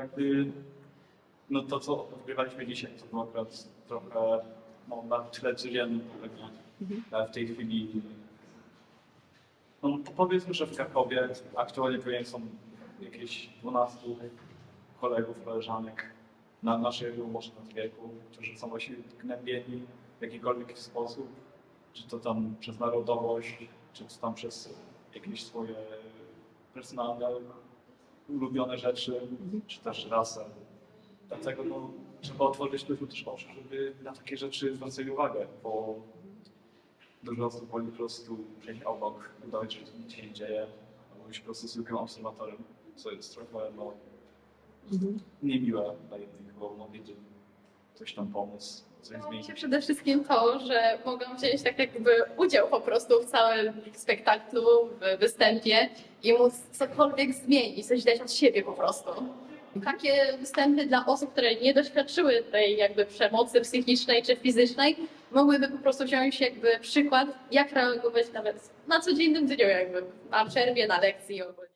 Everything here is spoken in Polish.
jakby, no to co odgrywaliśmy dzisiaj, to było akurat trochę, no na tyle codziennym polega. Ale w tej chwili, no powiedzmy, że w Krakowie aktualnie pewnie są jakieś 12 kolegów, koleżanek na naszego może nad wieku, którzy są właśnie gnębieni w jakikolwiek sposób, czy to tam przez narodowość, czy to tam przez jakieś swoje personalne, ulubione rzeczy, czy też rasę. Dlatego no, trzeba otworzyć ludziom też oczy, żeby na takie rzeczy zwracali uwagę, bo dużo osób woli po prostu przejść obok, udawać, że nic się nie dzieje, albo być po prostu zwykłym obserwatorem, co jest trochę no, niemiłe dla jednych, bo mogliby coś tam pomóc, coś Podoba mi zmienić. się przede wszystkim to, że mogą wziąć tak jakby udział po prostu w całym spektaklu, w występie i móc cokolwiek zmienić, coś dać od siebie po prostu. Takie występy dla osób, które nie doświadczyły tej jakby przemocy psychicznej czy fizycznej, mogłyby po prostu wziąć jakby przykład, jak reagować nawet na codziennym dniu jakby, na przerwie, na lekcji ogólnie.